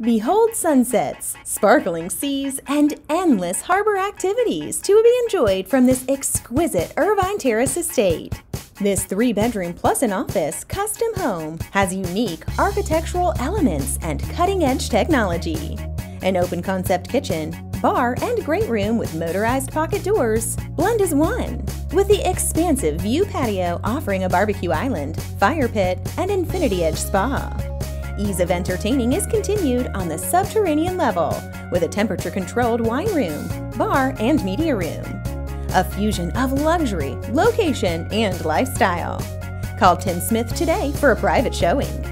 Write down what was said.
Behold sunsets, sparkling seas, and endless harbor activities to be enjoyed from this exquisite Irvine Terrace estate. This 3-bedroom plus an office custom home has unique architectural elements and cutting-edge technology. An open-concept kitchen, bar, and great room with motorized pocket doors blend as one, with the expansive view patio offering a barbecue island, fire pit, and infinity edge spa. Ease of entertaining is continued on the subterranean level with a temperature-controlled wine room, bar, and media room. A fusion of luxury, location, and lifestyle. Call Tim Smith today for a private showing.